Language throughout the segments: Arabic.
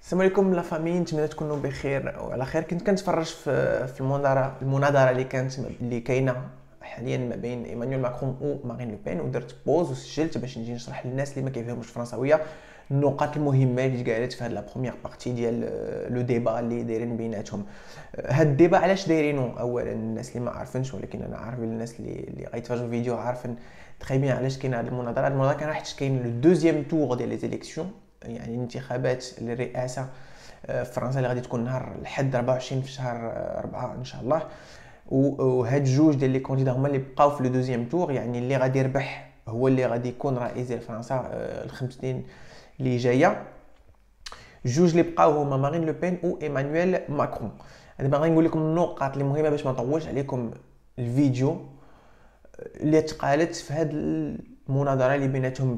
السلام عليكم لا فامي، نتمنى تكونوا بخير وعلى خير. كنت كنتفرج في المناظره اللي كاينه حاليا ما بين ايمانويل ماكرون ومارين لو بين، ودرت بوز وسجلت باش نجي نشرح للناس اللي ما كيفهموش الفرنساويه النقاط المهمه اللي تقالت في هذه لا بروميير بارتي ديال لو ديبا اللي دايرين بيناتهم. هاد الديبا علاش دايرينو؟ اولا الناس اللي ما عارفينش، ولكن انا عارف الناس اللي غيتفرجوا الفيديو عارفين تري بيان علاش كاينه هذه المناظره كان حيت كاين لو دوزيام تور ديال لي زيليكسيون، يعني انتخابات الرئاسه في فرنسا اللي غادي تكون نهار الحد 24 في شهر 4 ان شاء الله. وهاد جوج ديال لي كونديدا هما اللي بقاو في لو دوزيام تور، يعني اللي غادي يربح هو اللي غادي يكون رئيس ديال فرنسا الخمس سنين اللي جايه. جوج اللي بقاو هما مارين لو بين و ايمانويل ماكرون. دابا غادي نقول لكم النقاط اللي مهمه باش ما نطولش عليكم الفيديو اللي تقالت في هاد المناظره اللي بيناتهم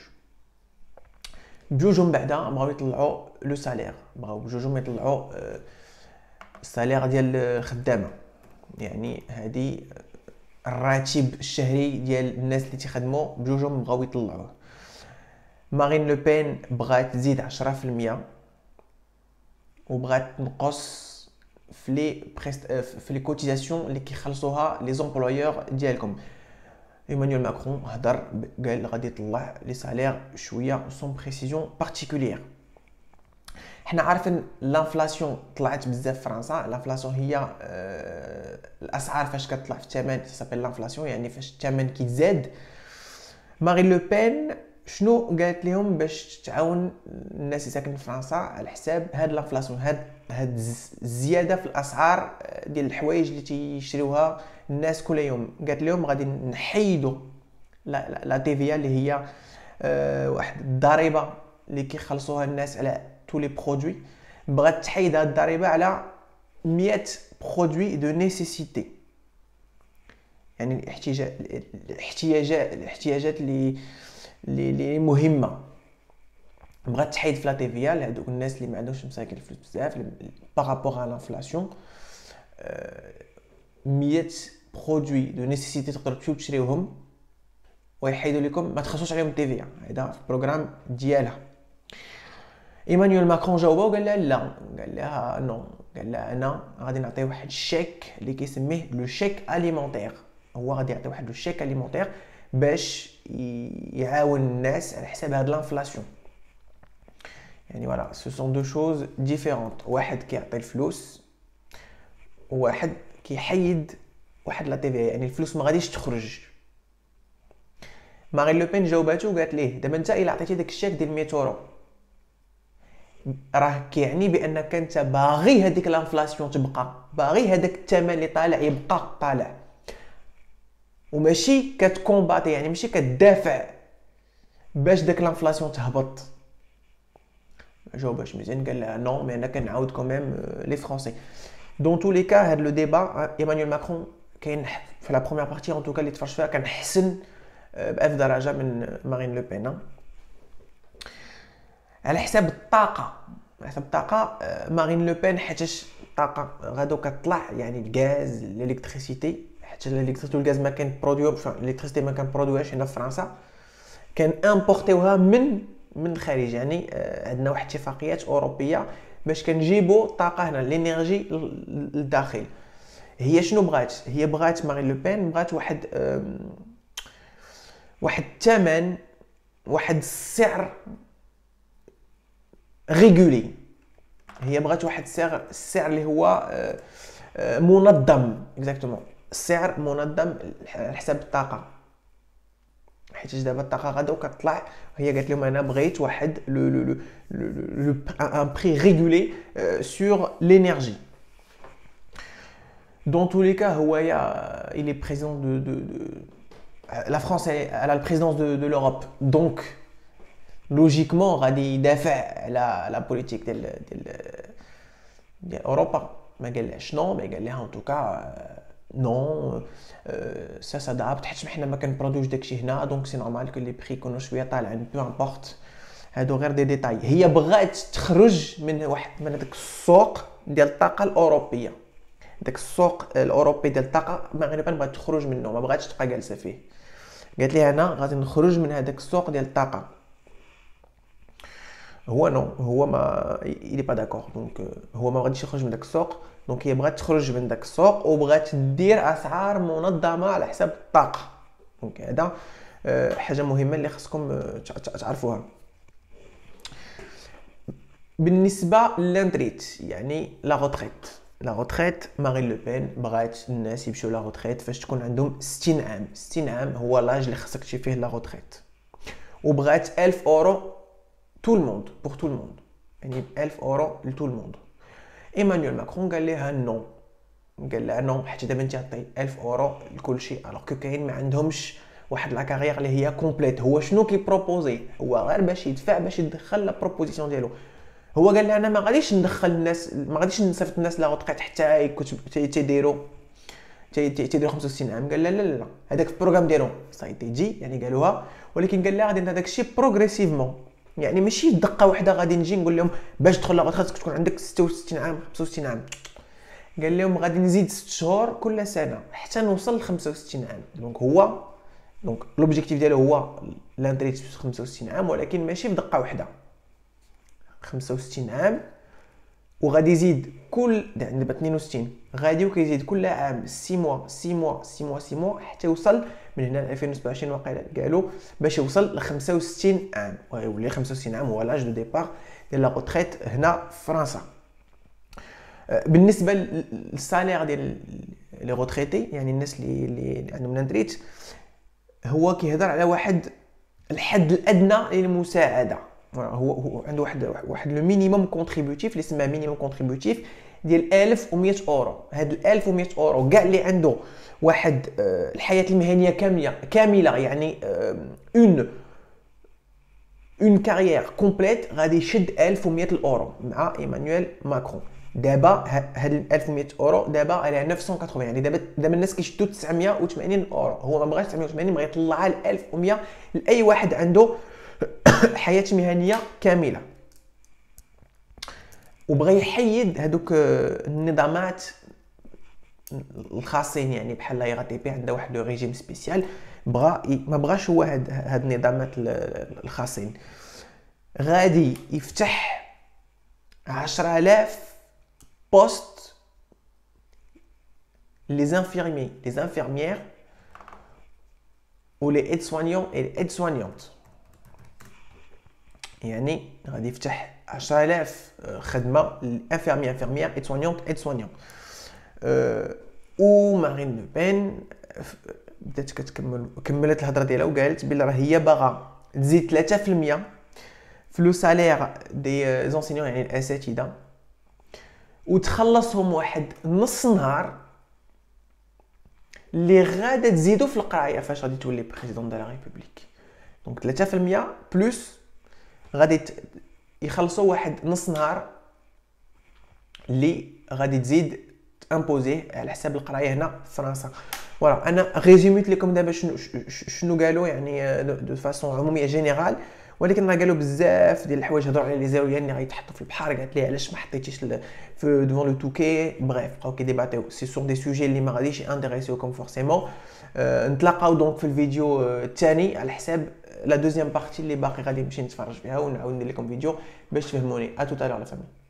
بجوجهم بعدا بغاو يطلعوا لو سالير، بغاو بجوجهم يطلعوا السالير ديال الخدامه، يعني هذه الراتب الشهري ديال الناس اللي تيخدموا بجوجهم بغاو يطلعوه. مارين لو بين بغات تزيد 10% وبغات تنقص في لي كوتيزاسيون اللي كيخلصوها لي زومبلويور ديالكم. ايمانويل ماكرون هضر قال غادي يطلع لي سالير شويه سون بريسيزون بارتيكولير. حنا عارفين لانفلاسيون طلعت بزاف في فرنسا. لانفلاسيون هي الاسعار فاش كتطلع في الثمن سابيل لانفلاسيون، يعني فاش الثمن كيتزاد. مارين لو بين شنو قالت لهم باش تعاون الناس اللي ساكنين في فرنسا على حساب هاد لانفلاسيون، هاد الزياده في الاسعار ديال الحوايج اللي تيشريوها الناس كل يوم؟ قالت لهم غادي نحيدوا لا تي في اللي هي واحد الضريبه اللي كيخلصوها الناس على تو لي برودوي. بغات تحيد هاد الضريبه على 100 برودوي دو نيسيسيتي، يعني الاحتياجات اللي مهمه. بغات تحيد في لا تي في لهذوك الناس اللي ما عندهمش مساكن الفلوس بزاف بارابور على لانفلاسيون. 100 برودوي دو نيسيسيتي تقدروا تمشيو تشريوهم ويحيدوا لكم، ما تخصوش عليهم تي في. هذا في البروغرام ديالها. ايمانويل ماكرون جاوبها وقال لها لا، قال لها نو، قال لها انا غادي نعطي واحد الشيك اللي كيسميه لو شيك اليمونتير. هو غادي يعطي واحد لو شيك اليمونتير باش يعاون الناس على حساب هاد لانفلاسيون. يعني فوالا سو سون دو شوز ديفيرونت، واحد كيعطي الفلوس وواحد كيحيد واحد لا تي في، يعني الفلوس ما غاديش تخرج. مارين لو بين جاوباتو وقالت ليه دابا انت الا عطيتي داك الشيك ديال 100 اورو راه كيعني بانك انت باغي هذيك لانفلاسيون تبقى، باغي هذاك الثمن اللي طالع يبقى طالع، وماشي كتكومباتي، يعني ماشي كتدافع باش داك لانفلاسيون تهبط. جاوباش مزيان، قال لها نو مي انا كنعاود كوميم لي فرونسي. دون تو لي كا هاد لو ديبا ايمانويل ماكرون كاين في لا بروميير بارتي ان توكا اللي تفرج فيها كان حسن ب1000 درجه من مارين لو بين. على حساب الطاقه، مارين لو بين حيتاش الطاقه غادو كتطلع، يعني الغاز الالكتريسيتي، حيت الالكتريسيتي والغاز ما كان برودوي، الالكتريسيتي ما كان برودويش هنا في فرنسا، كان امبورتيوها من الخارج. يعني عندنا واحد اتفاقيات اوروبيه باش كنجيبوا الطاقه هنا الانرجي للداخل. هي شنو بغات؟ هي بغات مارين لو بين بغات واحد الثمن، واحد السعر ريغولي. هي بغات واحد السعر اللي هو منظم، اكزاكتومون السعر منظم على حساب الطاقه. حيت دابا الطاقه غادا وكتطلع، هي قالت لهم انا بغيت واحد لو ان بري ريغولي سور لينيرجي. دون tous les cas هو il est président de la France elle a la présidence de l'Europe, donc logiquement غادي يدافع على لا بوليتيك ديال اوروبا. ما قالهاش نو، ما قال لها ان توكا نو سا سادابت، حيت حنا ما كنبرودوش داكشي هنا، دونك سي نورمال كو لي بري يكونوا شويه طالعين، بو امبورط. هادو غير دي ديتاي. هي بغات تخرج من هذاك السوق ديال الطاقه الاوروبيه، داك السوق الاوروبي ديال الطاقه غالبا بغات تخرج منه، ما بغاتش تبقى جالسه فيه. قالت لي انا غادي نخرج من هذاك السوق ديال الطاقه. هو نو، هو ما il est pas d'accord. دونك هو ما غاديش يخرج من داك السوق. دونك هي بغات تخرج من داك السوق وبغات دير اسعار منظمه على حساب الطاقه. دونك هذا حاجه مهمه اللي خصكم تعرفوها. بالنسبه للانتريت يعني لا روتريت، لا روتريت مارين لو بين بغات الناس يمشيو لا روتريت فاش تكون عندهم 60 عام. 60 عام هو لاج اللي خصك تمشي فيه لا روتريت، وبغات 1000 اورو tout le monde pour tout le monde، يعني 1000 اورو لتو الموند. ايمانويل ماكرون قال لها نو، قال لها نو حتى دابا انت عطي 1000 اورو لكل شيء، الوغ كو كاين ما عندهمش واحد لا كارير اللي هي كومبليت. هو شنو كي بروبوزي؟ هو غير باش يدفع باش يدخل لا بروبوزيسيون ديالو. هو قال لها انا ما غاديش ندخل الناس، ما غاديش نصيفط الناس لا روتريت حتى تيديروا 65 عام. قال لا لا لا، هذاك في البروغرام ديالو سايتي جي يعني قالوها، ولكن قال لها غادي ندير داك الشيء بروغريسيفمون، يعني ماشي دقه واحده غادي نجي نقول لهم باش تدخل لا خاصك تكون عندك 66 عام 65 عام. قال لهم غادي نزيد 6 شهور كل سنه حتى نوصل ل 65 عام. دونك هو دونك لوبجيكتيف ديالو هو لانتريت 65 عام، ولكن ماشي في دقه واحده 65 عام، وغادي يزيد كل دابا 62 غادي وكيزيد كل عام 6 موا 6 موا 6 موا 6 موا حتى يوصل من هنا ل 2027 واقيلا قالوا باش يوصل ل 65 عام، ويولي 65 عام هو لاج دو ديبار ديال لا روتريت هنا في فرنسا. بالنسبه للسالير ديال لي روتريتي يعني الناس اللي عندهم لانتريت، هو كيهضر على واحد الحد الادنى للمساعده. هو عنده واحد لو مينيموم كونتريبيوتيف اللي سماه مينيموم كونتريبيوتيف ديال 1100 اورو. هاد ال 1100 اورو كاع اللي عنده واحد الحياه المهنيه كامله يعني اون كارير كومبليت غادي يشد 1100 اورو مع ايمانويل ماكرون. دابا هاد 1100 اورو دابا على 980، يعني دابا الناس كيشدوا 980 اورو. هو ما بغاش 980، بغا يطلعها ل 1100 لاي واحد عنده حياه مهنيه كامله، وبغى يحيد هذوك النظامات الخاصين يعني بحال لا ار تي بي عندها واحد لو ريجيم سبيسيال. ما بغاش هو هاد النظامات الخاصين. غادي يفتح 10000 بوست لي زانفيرمي لي زانفيرميير و لي ايد سوانيون اي لي ايد سوانيونت، يعني غادي يفتح 10000 خدمه للانفيرميير ايد سوانيونت ايد سوانيون. و مارين لو بين بدات كملت الهضره ديالها وقالت بلي راه هي باغا تزيد 3% في لو سالير دي زونسينيون يعني الاساتذه، وتخلصهم واحد نص نهار اللي غادا تزيدو في القرايه فاش غادي تولي بريزيدون دو لا ريبوبليك. دونك 3% بلس غادي يخلصوا واحد نص نهار اللي غادي تزيد امبوزيه على حساب القرايه هنا في فرنسا. فوالا انا ريزوميت لكم دابا شنو قالوا يعني دو فاسون عموميه جينيرال، ولكن راه قالوا بزاف ديال الحوايج. هضروا على لي زاويان اللي غيتحطوا في البحر، قالت لي علاش ما حطيتيش في ديفون لو توكي. بريف بقاو كيديباتيو سي سور دي سوجي اللي ما غاديش انتريسيوكم فورسيمون. نتلاقاو دونك في الفيديو الثاني على حساب لا دوزيام بارتي اللي باقي غادي نمشي نتفرج فيها، ونعاود ندير لكم فيديو باش تفهموني. ا توتالور لا فامي.